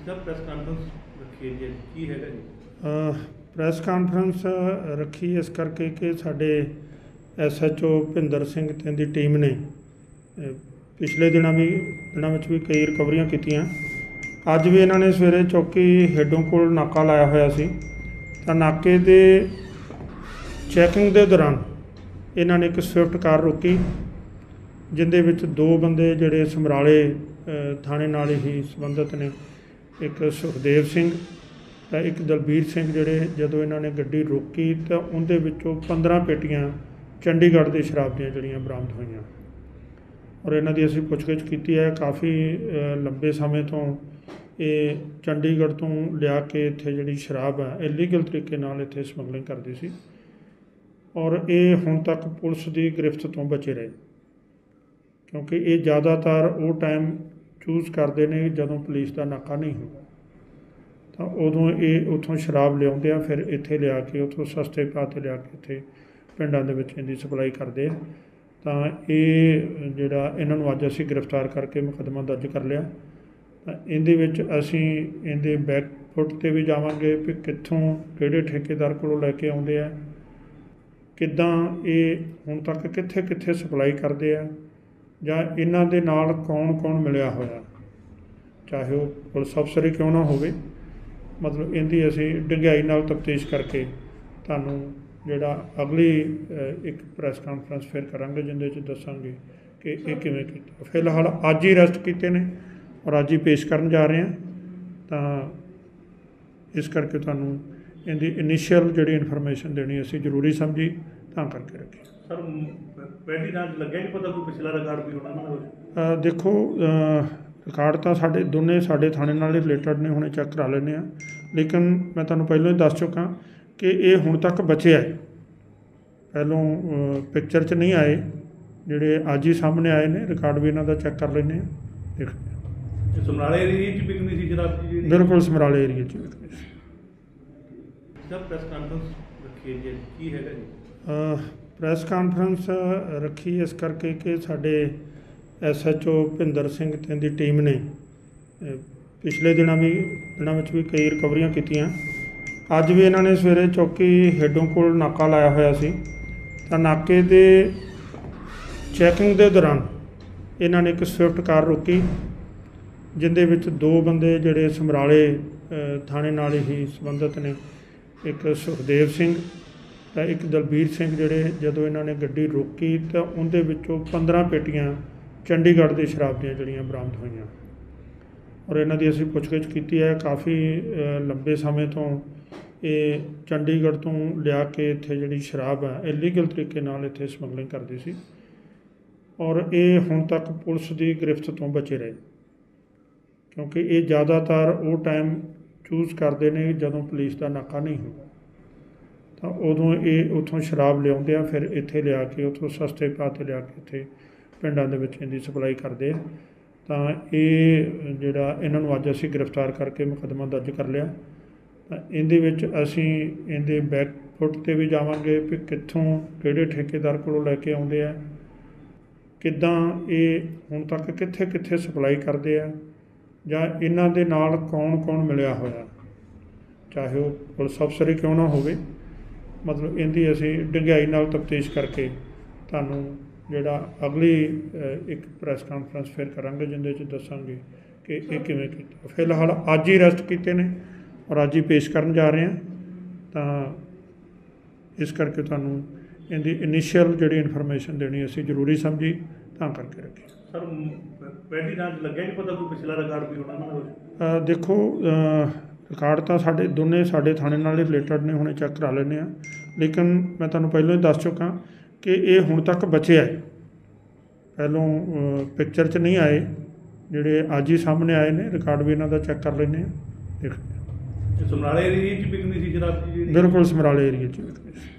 जब press conference रखी है जी की हैगा जी ਪ੍ਰੈਸ ਕਾਨਫਰੰਸ ਰੱਖੀ ਇਸ ਕਰਕੇ ਕਿ ਸਾਡੇ SHO ਭਿੰਦਰ ਸਿੰਘ ਤੇ ਦੀ ਟੀਮ ਨੇ ਪਿਛਲੇ ਦਿਨਾਂ ਵਿੱਚ ਵੀ ਕਈ ਰਿਕਵਰੀਆਂ ਕੀਤੀਆਂ। ਅੱਜ ਵੀ ਇਹਨਾਂ ਨੇ ਸਵੇਰੇ ਚੌਕੀ ਹੈਡੋਂ ਕੋਲ ਨਾਕਾ ਲਾਇਆ ਹੋਇਆ ਸੀ ਤਾਂ ਨਾਕੇ ਦੇ ਚੈਕਿੰਗ ਦੇ ਦੌਰਾਨ ਇਹਨਾਂ ਨੇ ਇੱਕ ਸਵਿਫਟ ਕਾਰ ਰੋਕੀ ਜਿੰਦੇ ਵਿੱਚ ਦੋ ਬੰਦੇ ਜਿਹੜੇ ਸਮਰਾਲੇ ਥਾਣੇ ਨਾਲ ਹੀ ਸੰਬੰਧਿਤ ਨੇ, ਇੱਕ ਸੁਖਦੇਵ ਸਿੰਘ ਤਾਂ ਇੱਕ ਦਲਬੀਰ ਸਿੰਘ, ਜਿਹੜੇ ਜਦੋਂ ਇਹਨਾਂ ਨੇ ਗੱਡੀ ਰੋਕੀ ਤਾਂ ਉਹਦੇ ਵਿੱਚੋਂ 15 ਪੇਟੀਆਂ ਚੰਡੀਗੜ੍ਹ ਦੀ ਸ਼ਰਾਬ ਦੀਆਂ ਜਿਹੜੀਆਂ ਬਰਾਮਦ ਹੋਈਆਂ ਔਰ ਇਹਨਾਂ ਦੀ ਅਸੀਂ ਪੁੱਛਗਿੱਛ ਕੀਤੀ ਹੈ। ਕਾਫੀ ਲੰਬੇ ਸਮੇਂ ਤੋਂ ਇਹ ਚੰਡੀਗੜ੍ਹ ਤੋਂ ਲਿਆ ਕੇ ਇੱਥੇ ਜਿਹੜੀ ਸ਼ਰਾਬ ਹੈ ਇਲੀਗਲ ਤਰੀਕੇ ਨਾਲ ਇੱਥੇ ਸਮਗਲਿੰਗ ਕਰਦੀ ਸੀ ਔਰ ਇਹ ਹੁਣ ਤੱਕ ਪੁਲਿਸ ਦੀ ਗ੍ਰਿਫਤ ਤੋਂ ਬਚੇ ਰਹੇ ਕਿਉਂਕਿ ਇਹ ਜ਼ਿਆਦਾਤਰ ਉਹ ਟਾਈਮ ਚੂਜ਼ ਕਰਦੇ ਨੇ ਜਦੋਂ ਪੁਲਿਸ ਦਾ ਨਾਕਾ ਨਹੀਂ ਹੁੰਦਾ ਤਾਂ ਉਦੋਂ ਇਹ ਉੱਥੋਂ ਸ਼ਰਾਬ ਲਿਆਉਂਦੇ ਆ, ਫਿਰ ਇੱਥੇ ਲਿਆ ਕੇ ਉੱਥੋਂ ਸਸਤੇ ਭਾਅ 'ਤੇ ਲਿਆ ਕੇ ਇੱਥੇ ਪਿੰਡਾਂ ਦੇ ਵਿੱਚ ਇਹਦੀ ਸਪਲਾਈ ਕਰਦੇ ਆ। ਤਾਂ ਇਹ ਜਿਹੜਾ ਇਹਨਾਂ ਨੂੰ ਅੱਜ ਅਸੀਂ ਗ੍ਰਿਫਤਾਰ ਕਰਕੇ ਮੁਕੱਦਮਾ ਦਰਜ ਕਰ ਲਿਆ। ਤਾਂ ਇਹਦੇ ਵਿੱਚ ਅਸੀਂ ਇਹਦੇ ਬੈਕ ਫੁੱਟ 'ਤੇ ਵੀ ਜਾਵਾਂਗੇ ਵੀ ਕਿੱਥੋਂ ਕਿਹੜੇ ਠੇਕੇਦਾਰ ਕੋਲੋਂ ਲੈ ਕੇ ਆਉਂਦੇ ਆ, ਕਿੱਦਾਂ ਇਹ ਹੁਣ ਤੱਕ ਕਿੱਥੇ ਕਿੱਥੇ ਸਪਲਾਈ ਕਰਦੇ ਆ ਜਾਂ ਇਹਨਾਂ ਦੇ ਨਾਲ ਕੌਣ ਕੌਣ ਮਿਲਿਆ ਹੋਇਆ, ਚਾਹੇ ਉਹ ਪੁਲਿਸ ਅਫਸਰ ਹੀ ਕਿਉਂ ਨਾ ਹੋਵੇ। ਮਤਲਬ ਇਹਦੀ ਅਸੀਂ ਡੂੰਘਾਈ ਨਾਲ ਤਫਤੀਸ਼ ਕਰਕੇ ਤੁਹਾਨੂੰ ਜਿਹੜਾ ਅਗਲੀ ਇੱਕ ਪ੍ਰੈਸ ਕਾਨਫਰੰਸ ਫਿਰ ਕਰਾਂਗੇ ਜਿਹਦੇ 'ਚ ਦੱਸਾਂਗੇ ਕਿ ਇਹ ਕਿਵੇਂ ਕੀਤਾ। ਫਿਲਹਾਲ ਅੱਜ ਹੀ ਅਰੈਸਟ ਕੀਤੇ ਨੇ ਔਰ ਅੱਜ ਹੀ ਪੇਸ਼ ਕਰਨ ਜਾ ਰਹੇ ਹਾਂ। ਤਾਂ ਇਸ ਕਰਕੇ ਤੁਹਾਨੂੰ ਇਹਦੀ ਇਨੀਸ਼ੀਅਲ ਜਿਹੜੀ ਇਨਫੋਰਮੇਸ਼ਨ ਦੇਣੀ ਅਸੀਂ ਜ਼ਰੂਰੀ ਸਮਝੀ ਤਾਂ ਕਰਕੇ ਰੱਖੀ। ਸਰ ਪਹਿਲੀ ਜਾਂਚ ਲੱਗਿਆ ਨਹੀਂ ਪਤਾ ਕੋਈ ਪਿਛਲਾ ਰਿਕਾਰਡ ਵੀ ਹੋਣਾ? ਦੇਖੋ ਰਿਕਾਰਡ ਤਾਂ ਸਾਡੇ ਥਾਣੇ ਨਾਲ ਹੀ ਰਿਲੇਟਡ ਨੇ, ਹੁਣੇ ਚੈੱਕ ਕਰਾ ਲੈਂਦੇ ਹਾਂ। ਲੇਕਿਨ ਮੈਂ ਤੁਹਾਨੂੰ ਪਹਿਲਾਂ ਹੀ ਦੱਸ ਚੁੱਕਾ ਕਿ ਇਹ ਹੁਣ ਤੱਕ ਬਚੇ ਆਏ, ਪਹਿਲੋਂ ਪਿਕਚਰ 'ਚ ਨਹੀਂ ਆਏ, ਜਿਹੜੇ ਅੱਜ ਹੀ ਸਾਹਮਣੇ ਆਏ ਨੇ। ਰਿਕਾਰਡ ਵੀ ਇਹਨਾਂ ਦਾ ਚੈੱਕ ਕਰ ਲੈਂਦੇ ਹਾਂ, ਦੇਖਦੇ ਹਾਂ। ਸਮਰਾਲੇ ਏਰੀਏ 'ਚ ਵਿਕਣੀ ਸੀ ਸ਼ਰਾਬ ਜੀ? ਬਿਲਕੁਲ ਸਮਰਾਲੇ ਏਰੀਏ 'ਚ ਵਿਕਣੀ ਸੀ। ਜਦ ਪ੍ਰੈਸ ਕਾਨਫਰੰਸ ਰੱਖੀ ਹੈ ਜੀ ਕੀ ਹੈਗਾ ਜੀ ਪ੍ਰੈਸ ਕਾਨਫਰੰਸ ਰੱਖੀ ਇਸ ਕਰਕੇ ਕਿ ਸਾਡੇ SHO ਭਿੰਦਰ ਸਿੰਘ ਤੇ ਦੀ ਟੀਮ ਨੇ ਪਿਛਲੇ ਦਿਨਾਂ ਵਿੱਚ ਵੀ ਕਈ ਰਿਕਵਰੀਆਂ ਕੀਤੀਆਂ। ਅੱਜ ਵੀ ਇਹਨਾਂ ਨੇ ਸਵੇਰੇ ਚੌਕੀ ਹੈਡੋਂ ਕੋਲ ਨਾਕਾ ਲਾਇਆ ਹੋਇਆ ਸੀ ਤਾਂ ਨਾਕੇ ਦੇ ਚੈਕਿੰਗ ਦੇ ਦੌਰਾਨ ਇਹਨਾਂ ਨੇ ਇੱਕ ਸਵਿਫਟ ਕਾਰ ਰੋਕੀ ਜਿੰਦੇ ਵਿੱਚ ਦੋ ਬੰਦੇ ਜਿਹੜੇ ਸਮਰਾਲੇ ਥਾਣੇ ਨਾਲ ਹੀ ਸੰਬੰਧਿਤ ਨੇ, ਇੱਕ ਸੁਖਦੇਵ ਸਿੰਘ ਤਾਂ ਇੱਕ ਦਲਬੀਰ ਸਿੰਘ, ਜਿਹੜੇ ਜਦੋਂ ਇਹਨਾਂ ਨੇ ਗੱਡੀ ਰੋਕੀ ਤਾਂ ਉਹਦੇ ਵਿੱਚੋਂ 15 ਪੇਟੀਆਂ ਚੰਡੀਗੜ੍ਹ ਦੀ ਸ਼ਰਾਬ ਦੀਆਂ ਜਿਹੜੀਆਂ ਬਰਾਮਦ ਹੋਈਆਂ ਔਰ ਇਹਨਾਂ ਦੀ ਅਸੀਂ ਪੁੱਛਗਿੱਛ ਕੀਤੀ ਹੈ। ਕਾਫੀ ਲੰਬੇ ਸਮੇਂ ਤੋਂ ਇਹ ਚੰਡੀਗੜ੍ਹ ਤੋਂ ਲਿਆ ਕੇ ਇੱਥੇ ਜਿਹੜੀ ਸ਼ਰਾਬ ਹੈ ਇਲੀਗਲ ਤਰੀਕੇ ਨਾਲ ਇੱਥੇ ਸਮਗਲਿੰਗ ਕਰਦੀ ਸੀ ਔਰ ਇਹ ਹੁਣ ਤੱਕ ਪੁਲਿਸ ਦੀ ਗ੍ਰਿਫਤ ਤੋਂ ਬਚੇ ਰਹੇ ਕਿਉਂਕਿ ਇਹ ਜ਼ਿਆਦਾਤਰ ਉਹ ਟਾਈਮ ਚੂਜ਼ ਕਰਦੇ ਨੇ ਜਦੋਂ ਪੁਲਿਸ ਦਾ ਨਾਕਾ ਨਹੀਂ ਹੁੰਦਾ ਤਾਂ ਉਦੋਂ ਇਹ ਉੱਥੋਂ ਸ਼ਰਾਬ ਲਿਆਉਂਦੇ ਆ, ਫਿਰ ਇੱਥੇ ਲਿਆ ਕੇ ਉੱਥੋਂ ਸਸਤੇ ਭਾਅ 'ਤੇ ਲਿਆ ਕੇ ਇੱਥੇ ਪਿੰਡਾਂ ਦੇ ਵਿੱਚ ਇਹਦੀ ਸਪਲਾਈ ਕਰਦੇ ਆ। ਤਾਂ ਇਹ ਜਿਹੜਾ ਇਹਨਾਂ ਨੂੰ ਅੱਜ ਅਸੀਂ ਗ੍ਰਿਫਤਾਰ ਕਰਕੇ ਮੁਕੱਦਮਾ ਦਰਜ ਕਰ ਲਿਆ। ਤਾਂ ਇਹਦੇ ਵਿੱਚ ਅਸੀਂ ਇਹਦੇ ਬੈਕ ਫੁੱਟ 'ਤੇ ਵੀ ਜਾਵਾਂਗੇ ਵੀ ਕਿੱਥੋਂ ਕਿਹੜੇ ਠੇਕੇਦਾਰ ਕੋਲੋਂ ਲੈ ਕੇ ਆਉਂਦੇ ਆ, ਕਿੱਦਾਂ ਇਹ ਹੁਣ ਤੱਕ ਕਿੱਥੇ ਕਿੱਥੇ ਸਪਲਾਈ ਕਰਦੇ ਆ ਜਾਂ ਇਹਨਾਂ ਦੇ ਨਾਲ ਕੌਣ ਕੌਣ ਮਿਲਿਆ ਹੋਇਆ, ਚਾਹੇ ਉਹ ਪੁਲਿਸ ਅਫਸਰ ਹੀ ਕਿਉਂ ਨਾ ਹੋਵੇ। ਮਤਲਬ ਇਹਦੀ ਅਸੀਂ ਡੂੰਘਾਈ ਨਾਲ ਤਫਤੀਸ਼ ਕਰਕੇ ਤੁਹਾਨੂੰ ਜਿਹੜਾ ਅਗਲੀ ਇੱਕ ਪ੍ਰੈਸ ਕਾਨਫਰੰਸ ਫਿਰ ਕਰਾਂਗੇ ਜਿਹਦੇ 'ਚ ਦੱਸਾਂਗੇ ਕਿ ਇਹ ਕਿਵੇਂ ਕੀਤਾ। ਫਿਲਹਾਲ ਅੱਜ ਹੀ ਅਰੈਸਟ ਕੀਤੇ ਨੇ ਔਰ ਅੱਜ ਹੀ ਪੇਸ਼ ਕਰਨ ਜਾ ਰਹੇ ਹਾਂ। ਤਾਂ ਇਸ ਕਰਕੇ ਤੁਹਾਨੂੰ ਇਹਦੀ ਇਨੀਸ਼ੀਅਲ ਜਿਹੜੀ ਇਨਫੋਰਮੇਸ਼ਨ ਦੇਣੀ ਅਸੀਂ ਜ਼ਰੂਰੀ ਸਮਝੀ ਤਾਂ ਕਰਕੇ ਰੱਖੀ। ਸਰ ਪਹਿਲੀ ਜਾਂਚ ਲੱਗਿਆ ਨਹੀਂ ਪਤਾ ਕੋਈ ਪਿਛਲਾ ਰਿਕਾਰਡ ਵੀ ਹੋਣਾ? ਦੇਖੋ ਰਿਕਾਰਡ ਤਾਂ ਸਾਡੇ ਥਾਣੇ ਨਾਲ ਹੀ ਰਿਲੇਟਡ ਨੇ, ਹੁਣੇ ਚੈੱਕ ਕਰਾ ਲੈਂਦੇ ਹਾਂ। ਲੇਕਿਨ ਮੈਂ ਤੁਹਾਨੂੰ ਪਹਿਲਾਂ ਹੀ ਦੱਸ ਚੁੱਕਾ ਕਿ ਇਹ ਹੁਣ ਤੱਕ ਬਚੇ ਆਏ, ਪਹਿਲੋਂ ਪਿਕਚਰ 'ਚ ਨਹੀਂ ਆਏ, ਜਿਹੜੇ ਅੱਜ ਹੀ ਸਾਹਮਣੇ ਆਏ ਨੇ। ਰਿਕਾਰਡ ਵੀ ਇਹਨਾਂ ਦਾ ਚੈੱਕ ਕਰ ਲੈਂਦੇ ਹਾਂ, ਦੇਖਦੇ ਹਾਂ। ਸਮਰਾਲੇ ਏਰੀਏ 'ਚ ਵਿਕਣੀ ਸੀ ਸ਼ਰਾਬ ਜੀ? ਬਿਲਕੁਲ ਸਮਰਾਲੇ ਏਰੀਏ 'ਚ ਵਿਕਣੀ ਸੀ।